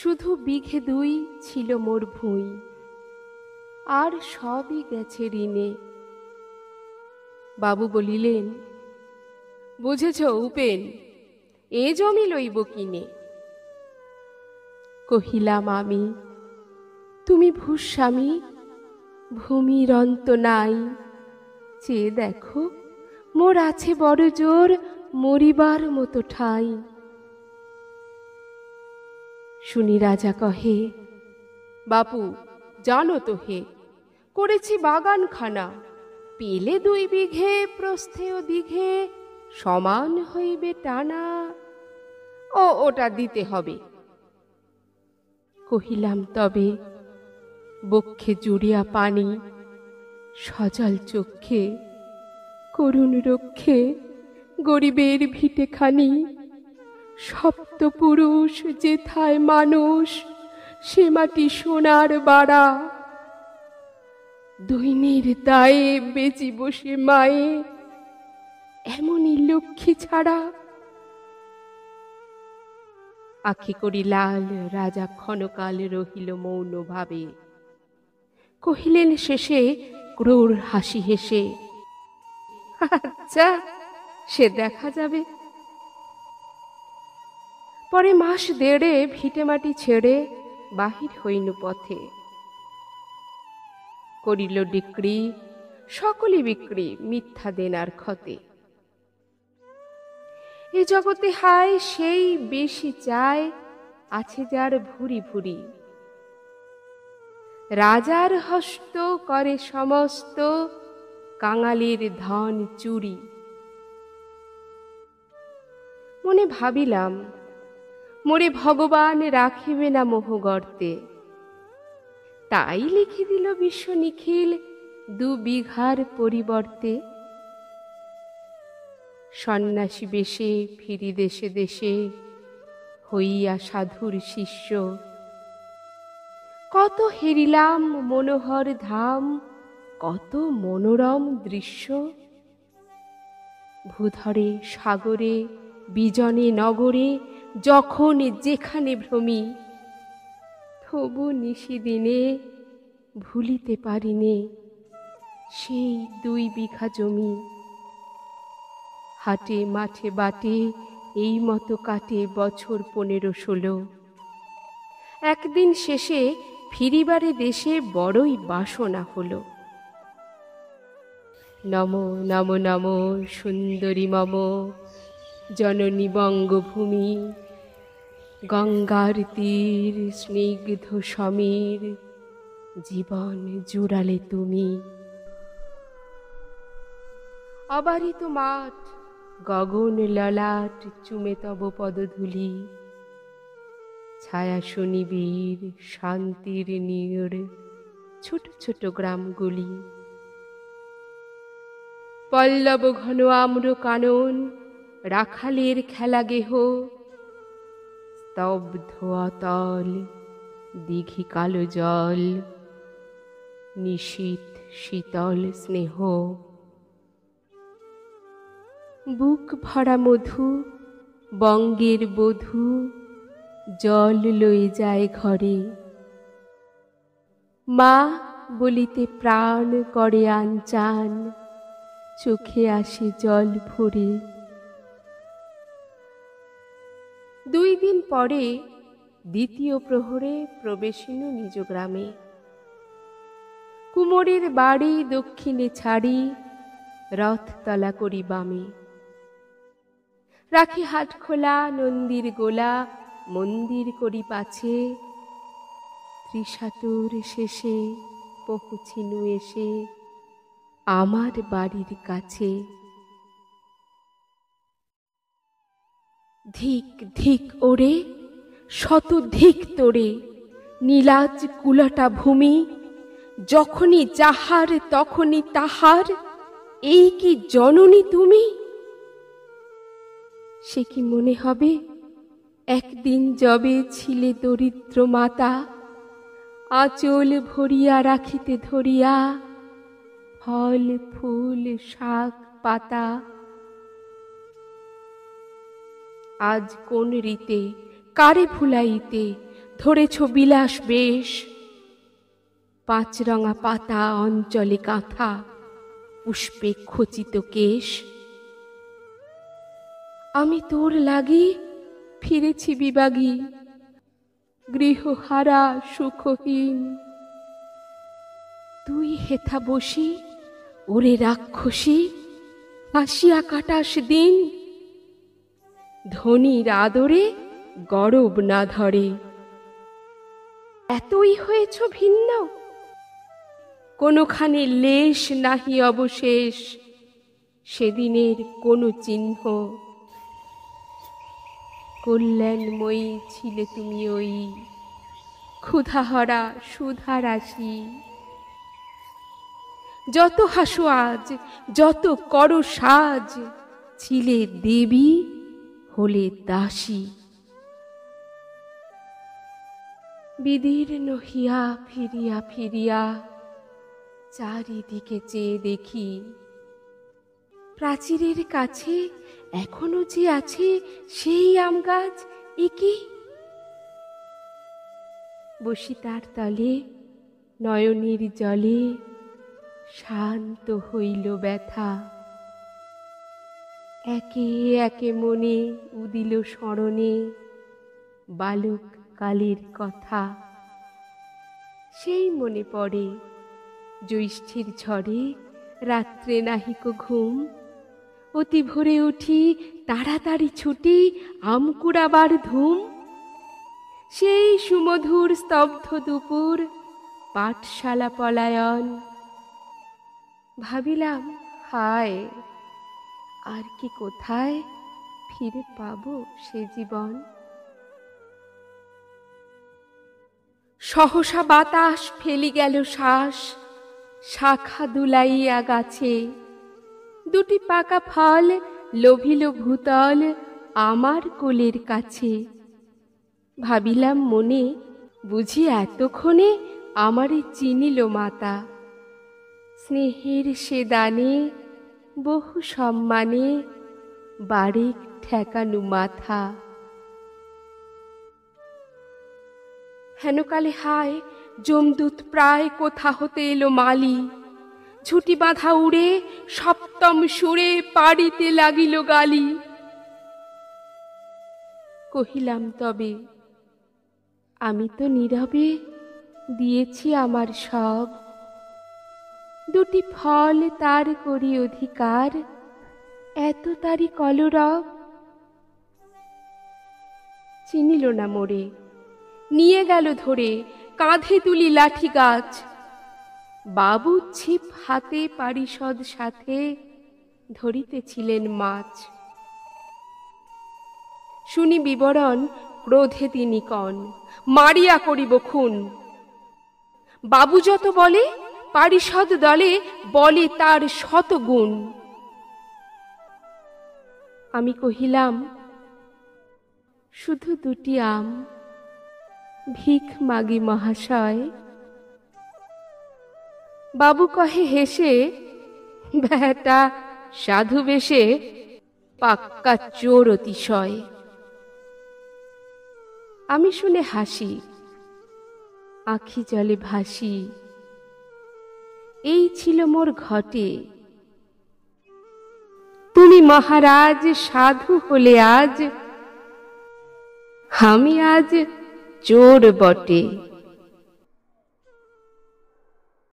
শুধু বিঘে দুই ছিল মোর ভুঁই, আর সবই গেছে ঋণে। বাবু বলিলেন, বুঝেছ উপেন, এ জমি লইব কিনে। কহিলাম আমি, তুমি ভূস্বামী, ভূমির অন্ত নাই, চেয়ে দেখো মোর আছে বড় জোর মরিবার মতো ঠাঁই। শুনি রাজা কহে, বাপু জানো তো হে, করেছি বাগানখানা, পেলে 2 বিঘে প্রস্থেয় দীঘে সমান হইবে টানা। ওটা দিতে হবে। কহিলাম, তবে বক্ষে জুড়িয়া পানি, সজল চক্ষে করুণ রক্ষে গরিবের ভিটেখানি। সপ্তপুরুষ যেথায় মানুষ, সে মাটি সোনার বাড়া। দৈন্যের দায়ে বেচি বসে মায়ে, এমনই লক্ষ্মী ছাড়া। আখি করি লাল, রাজা ক্ষণকাল রহিল মৌন ভাবে। কহিলেন শেষে ক্রূর হাসি হেসে, আচ্ছা সে দেখা যাবে। পরে মাস দেড়ে ভিটে মাটি ছেড়ে বাহির হইনু পথে। করিল ডিক্রি, সকলই বিক্রি মিথ্যা দেনার ক্ষতে। এ জগতে হায় সেই বেশি চায়, আছে যার ভুরি ভুরি। রাজার হস্ত করে সমস্ত, কাঙালির ধন চুরি। মনে ভাবিলাম, মোরে ভগবান রাখিবে না মোহ গর্তে। তাই লিখে দিল বিশ্ব নিখিল 2 বিঘার পরিবর্তে। সন্ন্যাসী বেশে ফিরি দেশে দেশে, হইয়া সাধুর শিষ্য। কত হেরিলাম মনোহর ধাম, কত মনোরম দৃশ্য। ভূধরে সাগরে বিজনে নগরে, যখন যেখানে ভ্রমি, তবু নিশিদিনে ভুলিতে পারিনে সেই 2 বিঘা জমি। হাটে মাঠে বাটে এই মতো কাটে বছর 15-16। একদিন শেষে ফিরিবারে দেশে বড়ই বাসনা হলো। নম নম নম সুন্দরী মম জননী বঙ্গভূমি। গঙ্গার তীর স্নিগ্ধ সমীর, জীবন জুড়ালে তুমি। অবারিত মাঠ, গগন ললাট চুমে তব পদধূলি। ছায়া সুনিবিড় শান্তির নীড়, ছোট ছোট গ্রামগুলি। পল্লব ঘন আম্র কানন, রাখালের খেলা গেহ। স্তব্ধ অতল দিঘি কালো জল, নিশীথ শীতল স্নেহ। বুক ভরা মধু, বঙ্গের বধূ জল লয়ে যায় ঘরে। মা বলিতে প্রাণ করে আনচান, চোখে আসে জল ভরে। 2 দিন পরে দ্বিতীয় প্রহরে প্রবেশিনু নিজ গ্রামে। কুমোরের বাড়ি দক্ষিণে ছাড়ি, রথতলা করি বামে। রাখি হাট খোলা নন্দীর গোলা, মন্দির করি পাছে। ত্রিশাতুর শেষে পৌঁছিনু এসে আমার বাড়ির কাছে। ধিক ধিক ওরে, শত ধিক তোরে, নীলাজ কুলাটা ভূমি। যখনই যাহার তখনই তাহার, এই কি জননী তুমি? সে কি মনে হবে একদিন যবে ছিলে দরিদ্র মাতা, আঁচল ভরিয়া রাখিতে ধরিয়া ফল ফুল শাক পাতা। আজ কোন রীতে কারে ভুলাইতে, ধরেছ বিলাস বেশ, পাঁচরঙা পাতা অঞ্চলে কাঁথা, পুষ্পে খচিত কেশ। আমি তোর লাগি ফিরেছি বিবাগী, গৃহহারা সুখহীন। তুই হেথা বসি ওরে রাক্ষসী, হাসিয়া কাটাস দিন। ধনীর আদরে গরব না ধরে, এতই হয়েছ ভিন্ন। কোনোখানে লেশ নাহি অবশেষ, সেদিনের কোনো চিহ্ন। কল্যাণময়ী ছিলে তুমি ওই, ক্ষুধাহরা সুধারাশি। যত হাসো আজ, যত করো সাজ, ছিলে দেবী হলে দাসী। বিদীর্ণ হিয়া ফিরিয়া ফিরিয়া চারিদিকে চেয়ে দেখি, প্রাচীরের কাছে এখনো যে আছে সেই আম গাছ। একি বসি তার তলে, নয়নের জলে শান্ত হইল ব্যথা। একে একে মনে উদিল স্মরণে বালক কালের কথা। সেই মনে পড়ে জ্যৈষ্ঠের ঝড়ে রাত্রে নাহিক ঘুম, অতি ভোরে উঠি তাড়াতাড়ি ছুটি আম কুড়াবার ধুম। সেই সুমধুর স্তব্ধ দুপুর, পাঠশালা পলায়ন। ভাবিলাম হায়, আর কি কোথায় ফিরে পাবো সে জীবন। সহসা বাতাস ফেলি গেল শ্বাস, শাখা দুলাইয়া গাছে। দুটি পাকা ফল লোভিল ভূতল আমার কোলের কাছে। ভাবিলাম মনে, বুঝি এতক্ষণে আমারে চিনিল মাতা। স্নেহের সে দানে বহু সম্মানে বারেক ঠেকানু মাথা। হেনকালে হায়, যমদূত প্রায় কোথা হতে এলো মালি। ঝুটি বাঁধা উড়ে সপ্তম সুরে পাড়িতে লাগিল গালি। কহিলাম তবে, আমি তো নীরবে দিয়েছি আমার সব। দুটি ফল তার করি অধিকার, এত তারি কলরব। চিনিল না মোরে, নিয়ে গেল ধরে কাঁধে তুলি লাঠি গাছ। বাবু ছিপ হাতে পারিষদ সাথে ধরিতেছিলেন মাছ। শুনি বিবরণ, ক্রোধে তিনি কন, মারিয়া করিব খুন। বাবু যত বলে, পারিষদ দলে বলে তার শত গুণ। আমি কহিলাম, শুধু দুটি আম, ভিখ মাগি মহাশয়। বাবু কহে হেসে, বেটা সাধু বেশে পাক্কা চোর অতিশয়। আমি শুনে হাসি, আখি জলে ভাসি। এই ছিল মোর ঘটে। তুমি মহারাজ সাধু হলে আজ, আমি আজ চোর বটে।